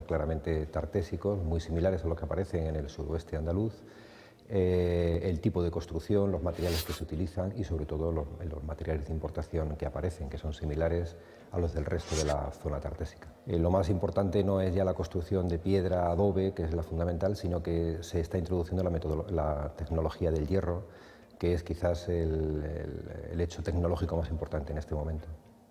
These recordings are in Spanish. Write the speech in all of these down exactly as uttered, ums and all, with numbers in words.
claramente tartésicos, muy similares a los que aparecen en el suroeste andaluz, eh, el tipo de construcción, los materiales que se utilizan y sobre todo los, los materiales de importación que aparecen, que son similares a los del resto de la zona tartésica. Eh, lo más importante no es ya la construcción de piedra, adobe, que es la fundamental, sino que se está introduciendo la, la tecnología del hierro, que es quizás el, el, el hecho tecnológico más importante en este momento.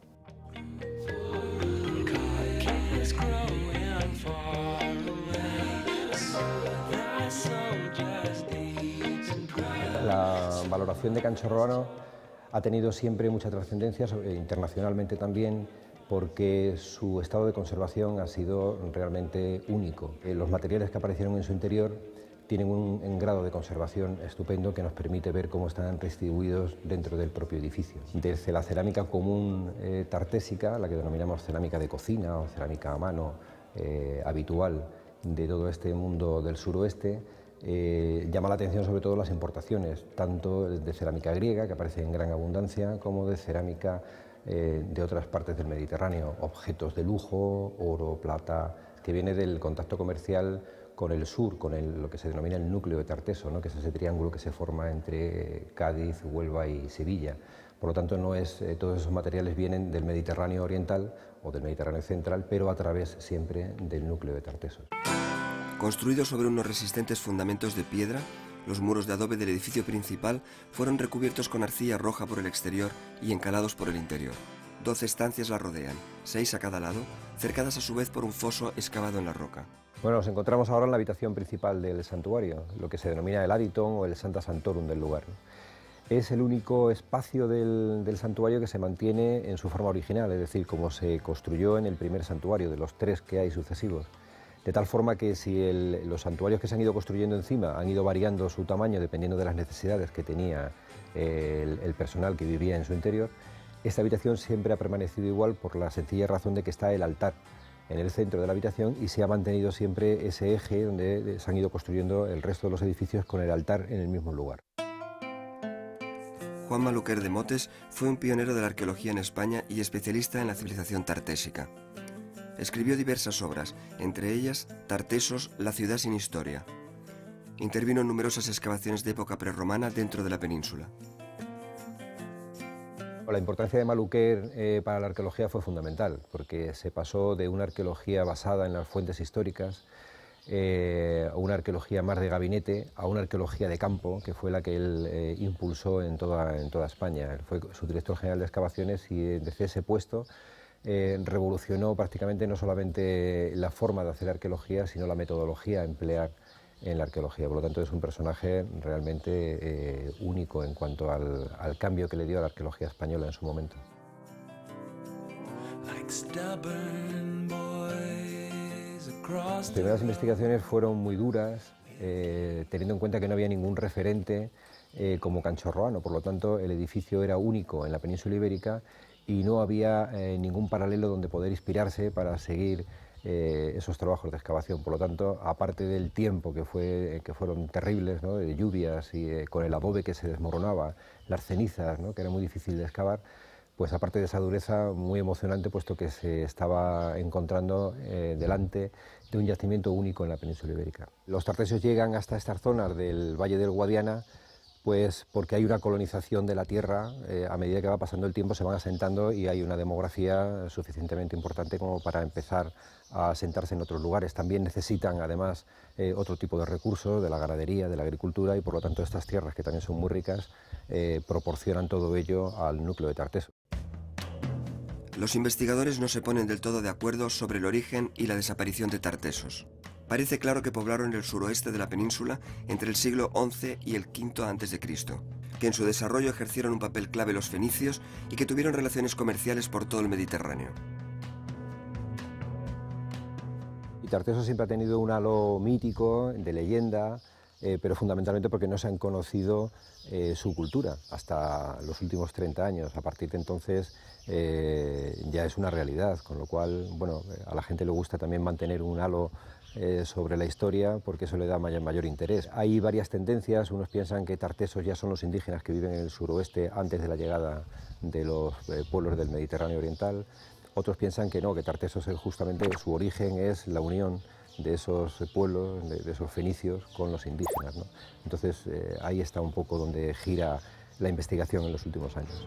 La valoración de Canchorroano ha tenido siempre mucha trascendencia, internacionalmente también, porque su estado de conservación ha sido realmente único. Los materiales que aparecieron en su interior tienen un, un grado de conservación estupendo que nos permite ver cómo están distribuidos dentro del propio edificio. Desde la cerámica común eh, tartésica, la que denominamos cerámica de cocina o cerámica a mano eh, habitual de todo este mundo del suroeste, Eh, llama la atención sobre todo las importaciones, tanto de cerámica griega, que aparece en gran abundancia, como de cerámica eh, de otras partes del Mediterráneo, objetos de lujo, oro, plata, que viene del contacto comercial con el sur, con el, lo que se denomina el núcleo de Tarteso, ¿no? Que es ese triángulo que se forma entre Cádiz, Huelva y Sevilla. Por lo tanto, no es, eh, todos esos materiales vienen del Mediterráneo oriental o del Mediterráneo central, pero a través siempre del núcleo de Tarteso. Construido sobre unos resistentes fundamentos de piedra, los muros de adobe del edificio principal fueron recubiertos con arcilla roja por el exterior y encalados por el interior. Doce estancias la rodean, seis a cada lado, cercadas a su vez por un foso excavado en la roca. Bueno, nos encontramos ahora en la habitación principal del santuario, lo que se denomina el Aditon o el Santa Santorum del lugar. Es el único espacio del, del santuario que se mantiene en su forma original, es decir, como se construyó en el primer santuario, de los tres que hay sucesivos. De tal forma que si el, los santuarios que se han ido construyendo encima han ido variando su tamaño dependiendo de las necesidades que tenía el, el personal que vivía en su interior, esta habitación siempre ha permanecido igual por la sencilla razón de que está el altar en el centro de la habitación y se ha mantenido siempre ese eje donde se han ido construyendo el resto de los edificios con el altar en el mismo lugar. Juan Maluquer de Motes fue un pionero de la arqueología en España y especialista en la civilización tartésica. Escribió diversas obras, entre ellas Tartesos, la ciudad sin historia. Intervino en numerosas excavaciones de época prerromana dentro de la península. La importancia de Maluquer eh, para la arqueología fue fundamental, porque se pasó de una arqueología basada en las fuentes históricas eh, a una arqueología más de gabinete, a una arqueología de campo, que fue la que él eh, impulsó en toda, en toda España. Él fue su director general de excavaciones y desde ese puesto Eh, revolucionó prácticamente no solamente la forma de hacer arqueología, sino la metodología a emplear en la arqueología. Por lo tanto, es un personaje realmente eh, único en cuanto al, al cambio que le dio a la arqueología española en su momento. Las primeras investigaciones fueron muy duras, eh, teniendo en cuenta que no había ningún referente eh, como Canchorroano. Por lo tanto, el edificio era único en la península ibérica y no había eh, ningún paralelo donde poder inspirarse para seguir eh, esos trabajos de excavación. Por lo tanto, aparte del tiempo que, fue, que fueron terribles, ¿no?, de lluvias y eh, con el adobe que se desmoronaba, las cenizas, ¿no?, que era muy difícil de excavar, pues aparte de esa dureza muy emocionante, puesto que se estaba encontrando eh, delante de un yacimiento único en la península ibérica. Los tartesios llegan hasta estas zonas del Valle del Guadiana, pues porque hay una colonización de la tierra, eh, a medida que va pasando el tiempo se van asentando y hay una demografía suficientemente importante como para empezar a asentarse en otros lugares. También necesitan además eh, otro tipo de recursos, de la ganadería, de la agricultura, y por lo tanto estas tierras, que también son muy ricas, eh, proporcionan todo ello al núcleo de Tarteso. Los investigadores no se ponen del todo de acuerdo sobre el origen y la desaparición de Tartesos. Parece claro que poblaron el suroeste de la península entre el siglo once y el quinto antes de Cristo, que en su desarrollo ejercieron un papel clave los fenicios y que tuvieron relaciones comerciales por todo el Mediterráneo. Y Tarteso siempre ha tenido un halo mítico, de leyenda, eh, pero fundamentalmente porque no se han conocido eh, su cultura hasta los últimos treinta años. A partir de entonces eh, ya es una realidad, con lo cual, bueno, a la gente le gusta también mantener un halo Eh, sobre la historia, porque eso le da mayor, mayor interés. Hay varias tendencias. Unos piensan que tartesos ya son los indígenas que viven en el suroeste antes de la llegada de los eh, pueblos del Mediterráneo oriental. Otros piensan que no, que Tartessos es justamente, su origen es la unión de esos pueblos, de, de esos fenicios con los indígenas, ¿no? Entonces eh, ahí está un poco donde gira la investigación en los últimos años.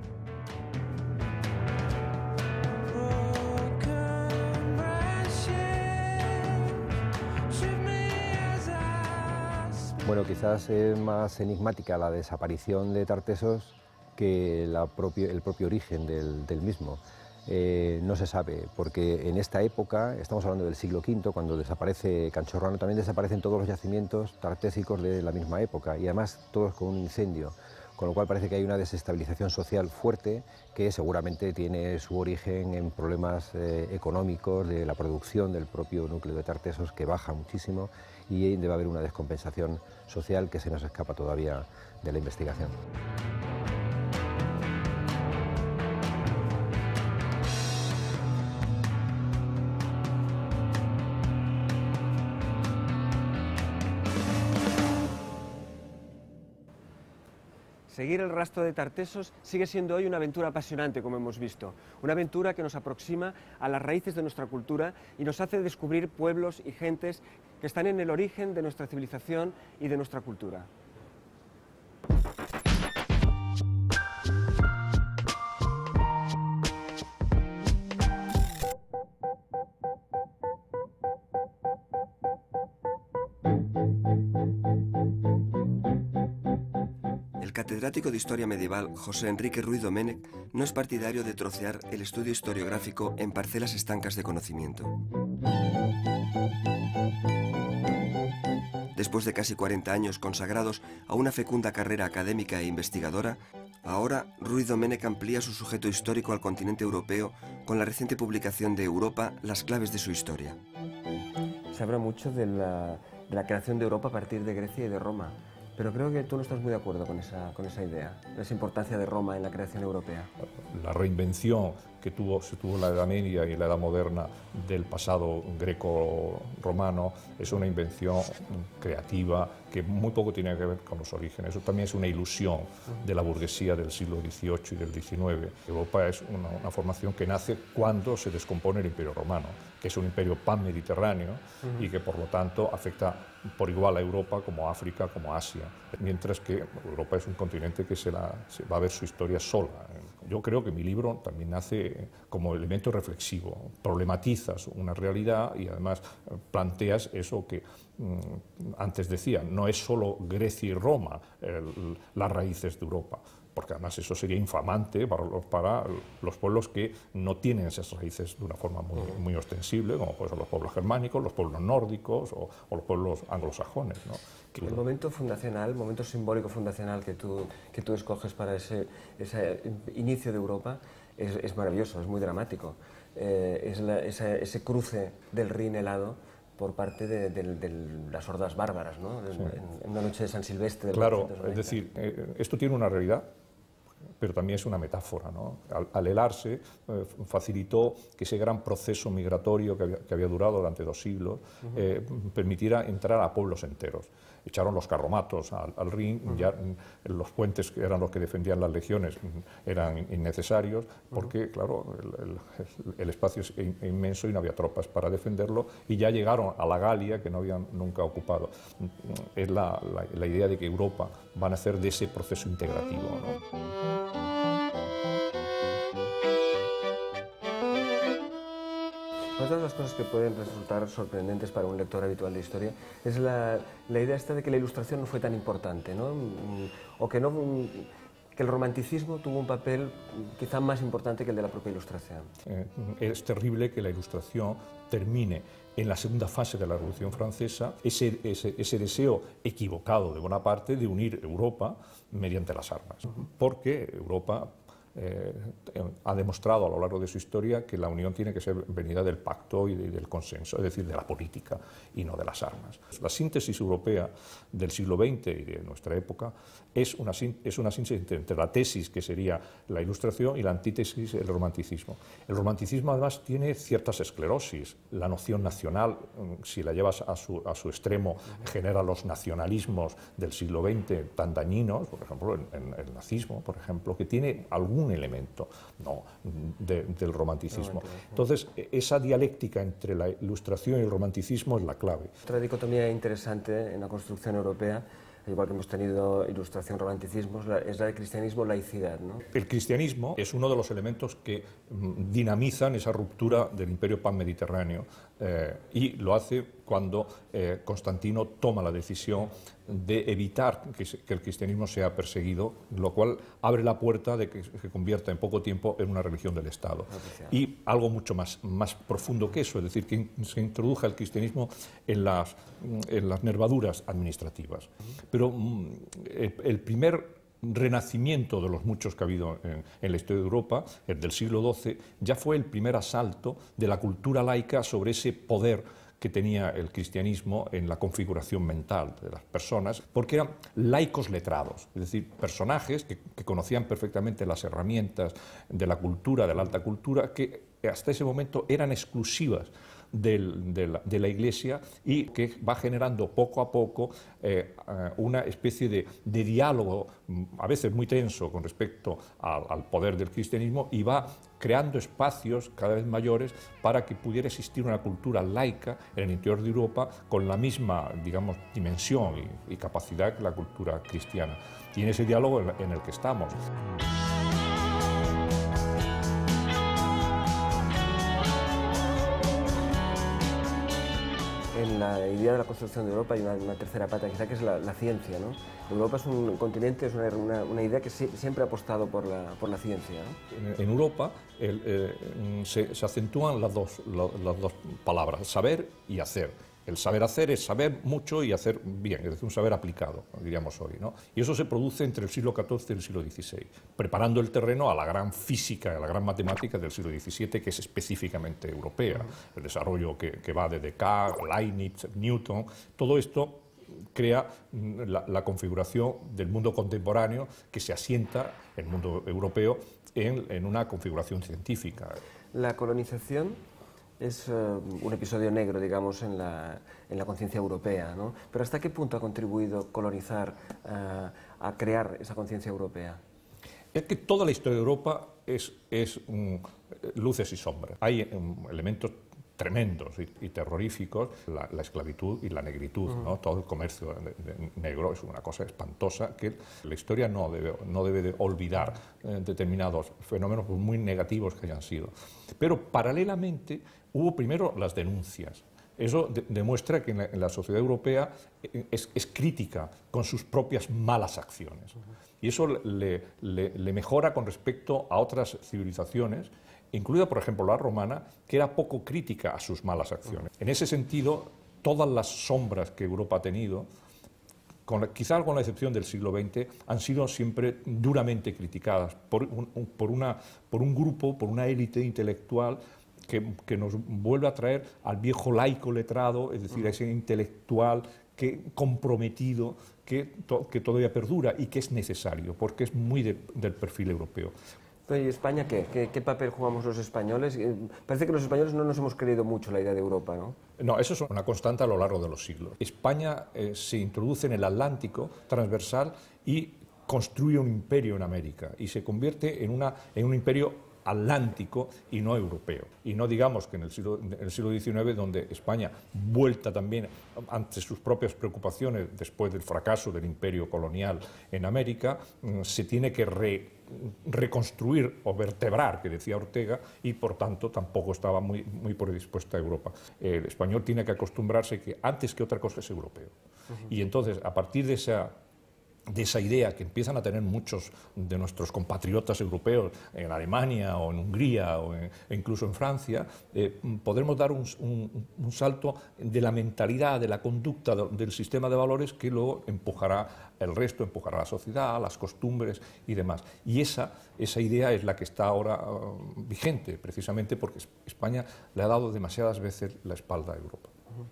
Bueno, quizás es más enigmática la desaparición de Tartessos que la propio, el propio origen del, del mismo. Eh, no se sabe, porque en esta época, estamos hablando del siglo quinto, cuando desaparece Canchorroano, también desaparecen todos los yacimientos tartésicos de la misma época, y además todos con un incendio, con lo cual parece que hay una desestabilización social fuerte que seguramente tiene su origen en problemas eh, económicos de la producción del propio núcleo de Tartessos, que baja muchísimo, y debe haber una descompensación social que se nos escapa todavía de la investigación. Seguir el rastro de Tartessos sigue siendo hoy una aventura apasionante, como hemos visto. Una aventura que nos aproxima a las raíces de nuestra cultura y nos hace descubrir pueblos y gentes que están en el origen de nuestra civilización y de nuestra cultura. El catedrático de Historia Medieval José Enrique Ruiz Domènech no es partidario de trocear el estudio historiográfico en parcelas estancas de conocimiento. Después de casi cuarenta años consagrados a una fecunda carrera académica e investigadora, ahora Ruiz Domènech amplía su sujeto histórico al continente europeo con la reciente publicación de Europa, las claves de su historia. Se habla mucho de la, de la creación de Europa a partir de Grecia y de Roma. Pero creo que tú no estás muy de acuerdo con esa, con esa idea, esa importancia de Roma en la creación europea. La reinvención que tuvo, se tuvo en la Edad Media y en la Edad Moderna del pasado greco-romano es una invención creativa que muy poco tiene que ver con los orígenes. Eso también es una ilusión de la burguesía del siglo dieciocho y del diecinueve. Europa es una, una formación que nace cuando se descompone el Imperio Romano, que es un imperio pan-mediterráneo uh-huh. y que por lo tanto afecta por igual a Europa como a África, como a Asia, mientras que Europa es un continente que se, la, se va a ver su historia sola. Yo creo que mi libro también nace como elemento reflexivo, problematizas una realidad y además planteas eso que mmm, antes decía, no es solo Grecia y Roma el, las raíces de Europa, porque además eso sería infamante para los, para los pueblos que no tienen esas raíces de una forma muy, muy ostensible, como pueden ser los pueblos germánicos, los pueblos nórdicos o, o los pueblos anglosajones, ¿no? El momento fundacional, el momento simbólico fundacional que tú, que tú escoges para ese, ese inicio de Europa es, es maravilloso, es muy dramático. Eh, es la, esa, ese cruce del Rin helado por parte de, de, de las hordas bárbaras, ¿no? Sí. en, en una noche de San Silvestre. Del claro, es decir, eh, esto tiene una realidad, pero también es una metáfora, ¿no? Al, al helarse eh, facilitó que ese gran proceso migratorio que había, que había durado durante dos siglos uh-huh. eh, permitiera entrar a pueblos enteros. Echaron los carromatos al, al Rin, uh-huh. ya los puentes que eran los que defendían las legiones eran innecesarios porque, uh-huh. claro, el, el, el espacio es inmenso y no había tropas para defenderlo, y ya llegaron a la Galia, que no habían nunca ocupado. Es la, la, la idea de que Europa va a nacer de ese proceso integrativo, ¿no? Una de las cosas que pueden resultar sorprendentes para un lector habitual de historia es la, la idea esta de que la Ilustración no fue tan importante, ¿no? O que, no, que el romanticismo tuvo un papel quizá más importante que el de la propia Ilustración. Eh, es terrible que la Ilustración termine en la segunda fase de la Revolución Francesa ese, ese, ese deseo equivocado de Bonaparte de unir Europa mediante las armas, uh-huh. porque Europa Eh, ha demostrado a lo largo de su historia que la unión tiene que ser venida del pacto y de, del consenso, es decir, de la política y no de las armas. La síntesis europea del siglo veinte y de nuestra época es una, es una síntesis entre la tesis, que sería la Ilustración, y la antítesis, el romanticismo. El romanticismo además tiene ciertas esclerosis. La noción nacional, si la llevas a su, a su extremo, genera los nacionalismos del siglo veinte tan dañinos, por ejemplo, el, el nazismo, por ejemplo, que tiene algún un elemento no, de, del romanticismo. Entonces, esa dialéctica entre la Ilustración y el romanticismo es la clave. Otra dicotomía interesante en la construcción europea, igual que hemos tenido Ilustración, romanticismo, es la de cristianismo-laicidad, ¿no? El cristianismo es uno de los elementos que mm, dinamizan esa ruptura del imperio panmediterráneo eh, y lo hace cuando eh, Constantino toma la decisión de evitar que, se, que el cristianismo sea perseguido, lo cual abre la puerta de que se convierta en poco tiempo en una religión del Estado. Y algo mucho más, más profundo que eso, es decir, que se introduja el cristianismo en las, en las nervaduras administrativas. Pero mm, el, el primer renacimiento de los muchos que ha habido en, en la historia de Europa, el del siglo doce, ya fue el primer asalto de la cultura laica sobre ese poder que tenía el cristianismo en la configuración mental de las personas, porque eran laicos letrados, es decir, personajes que, que conocían perfectamente las herramientas de la cultura, de la alta cultura, que hasta ese momento eran exclusivas del, de, la, de la Iglesia y que va generando poco a poco eh, una especie de, de diálogo, a veces muy tenso con respecto al, al poder del cristianismo, y va creando espacios cada vez mayores para que pudiera existir una cultura laica en el interior de Europa con la misma, digamos, dimensión y, y capacidad que la cultura cristiana. Y en ese diálogo en, en el que estamos. En la idea de la construcción de Europa hay una, una tercera pata, quizá, que es la, la ciencia, ¿no? Europa es un continente, es una, una, una idea que sí, siempre ha apostado por la, por la ciencia, ¿no? En, en Europa el, eh, se, se acentúan las dos, la, las dos palabras, saber y hacer. El saber hacer es saber mucho y hacer bien, es decir, un saber aplicado, diríamos hoy, ¿no? Y eso se produce entre el siglo catorce y el siglo dieciséis, preparando el terreno a la gran física, a la gran matemática del siglo diecisiete, que es específicamente europea. El desarrollo que, que va de Descartes, Leibniz, Newton, todo esto crea la, la configuración del mundo contemporáneo que se asienta, el mundo europeo, en, en una configuración científica. La colonización es uh, un episodio negro, digamos, en la, en la conciencia europea, ¿no? Pero ¿hasta qué punto ha contribuido colonizar uh, a crear esa conciencia europea? Es que toda la historia de Europa es, es um, luces y sombras. Hay um, elementos tremendos y, y terroríficos, la, la esclavitud y la negritud, uh-huh. ¿no? Todo el comercio de, de negro es una cosa espantosa que la historia no debe, no debe de olvidar eh, determinados fenómenos muy negativos que hayan sido. Pero paralelamente hubo primero las denuncias. Eso de, demuestra que en la, en la sociedad europea es, es crítica con sus propias malas acciones. Uh-huh. Y eso le, le, le mejora con respecto a otras civilizaciones, incluida, por ejemplo, la romana, que era poco crítica a sus malas acciones. En ese sentido, todas las sombras que Europa ha tenido, con, quizá con la excepción del siglo veinte, han sido siempre duramente criticadas por un, por una, por un grupo, por una élite intelectual que, que nos vuelve a traer al viejo laico letrado, es decir, a ese intelectual que, comprometido, que, to, que todavía perdura y que es necesario, porque es muy de, del perfil europeo. ¿Y España qué? ¿Qué? ¿Qué papel jugamos los españoles? Parece que los españoles no nos hemos creído mucho la idea de Europa, ¿no? No, eso es una constante a lo largo de los siglos. España eh, se introduce en el Atlántico transversal y construye un imperio en América y se convierte en, una, en un imperio atlántico y no europeo. Y no digamos que en el siglo, en el siglo diecinueve, donde España, vuelta también ante sus propias preocupaciones después del fracaso del imperio colonial en América, se tiene que re, reconstruir o vertebrar, que decía Ortega, y por tanto tampoco estaba muy, muy predispuesta a Europa. El español tiene que acostumbrarse que antes que otra cosa es europeo. Uh-huh. Y entonces, a partir de esa de esa idea que empiezan a tener muchos de nuestros compatriotas europeos en Alemania o en Hungría o en, incluso en Francia, eh, podremos dar un, un, un salto de la mentalidad, de la conducta de, del sistema de valores que luego empujará el resto, empujará a la sociedad, a las costumbres y demás. Y esa, esa idea es la que está ahora uh, vigente, precisamente porque España le ha dado demasiadas veces la espalda a Europa.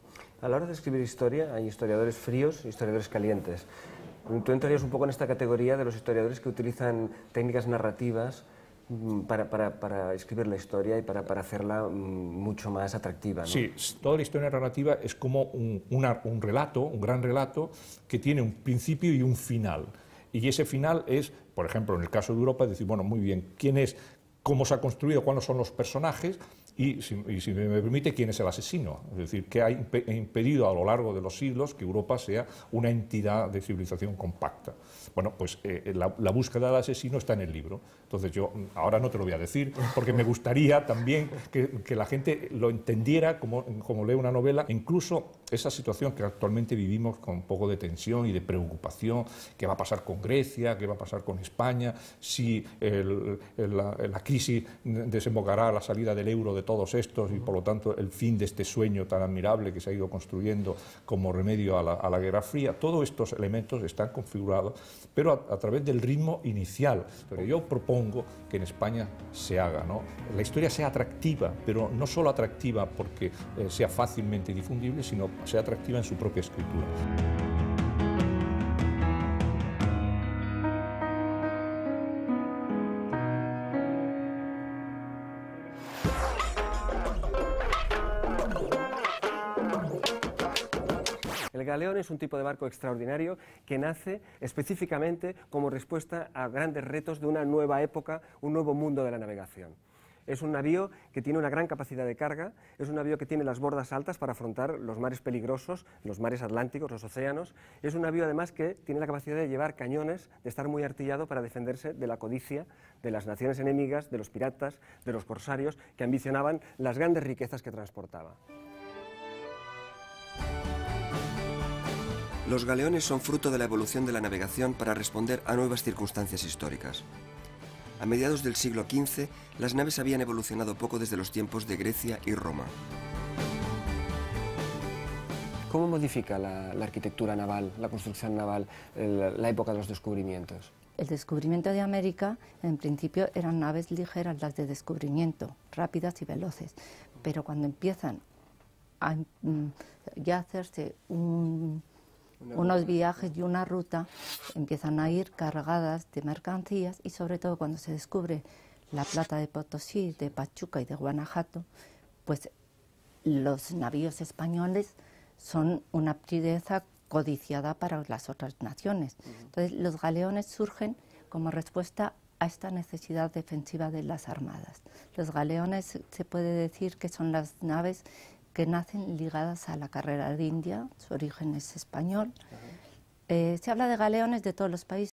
A la hora de escribir historia hay historiadores fríos y historiadores calientes. Tú entrarías un poco en esta categoría de los historiadores que utilizan técnicas narrativas para, para, para escribir la historia y para, para hacerla mucho más atractiva, ¿no? Sí, toda la historia narrativa es como un, una, un relato, un gran relato, que tiene un principio y un final. Y ese final es, por ejemplo, en el caso de Europa, decir, bueno, muy bien, ¿quién es, cómo se ha construido, cuáles son los personajes? Y si, y si me permite, ¿quién es el asesino? Es decir, ¿qué ha impedido a lo largo de los siglos que Europa sea una entidad de civilización compacta? Bueno, pues eh, la, la búsqueda del asesino está en el libro. Entonces yo ahora no te lo voy a decir, porque me gustaría también que, que la gente lo entendiera como, como lee una novela, incluso esa situación que actualmente vivimos con un poco de tensión y de preocupación, qué va a pasar con Grecia, qué va a pasar con España, si el, el, la, la crisis desembocará a la salida del euro de todos estos y por lo tanto el fin de este sueño tan admirable que se ha ido construyendo como remedio a la, a la Guerra Fría. Todos estos elementos están configurados, pero a, a través del ritmo inicial. Pero yo propongo que en España se haga, ¿no? La historia sea atractiva, pero no solo atractiva porque eh, sea fácilmente difundible, sino sea atractiva en su propia escritura. El galeón es un tipo de barco extraordinario que nace específicamente como respuesta a grandes retos de una nueva época, un nuevo mundo de la navegación. Es un navío que tiene una gran capacidad de carga, es un navío que tiene las bordas altas para afrontar los mares peligrosos, los mares atlánticos, los océanos. Es un navío además que tiene la capacidad de llevar cañones, de estar muy artillado para defenderse de la codicia de las naciones enemigas, de los piratas, de los corsarios, que ambicionaban las grandes riquezas que transportaba. Los galeones son fruto de la evolución de la navegación para responder a nuevas circunstancias históricas. A mediados del siglo quince, las naves habían evolucionado poco desde los tiempos de Grecia y Roma. ¿Cómo modifica la, la arquitectura naval, la construcción naval, el, la época de los descubrimientos? El descubrimiento de América, en principio, eran naves ligeras, las de descubrimiento, rápidas y veloces, pero cuando empiezan a mm, ya hacerse un... unos viajes y una ruta, empiezan a ir cargadas de mercancías y sobre todo cuando se descubre la plata de Potosí, de Pachuca y de Guanajuato, pues los navíos españoles son una pieza codiciada para las otras naciones. Entonces los galeones surgen como respuesta a esta necesidad defensiva de las armadas. Los galeones se puede decir que son las naves que nacen ligadas a la carrera de India, su origen es español. Eh, se habla de galeones de todos los países.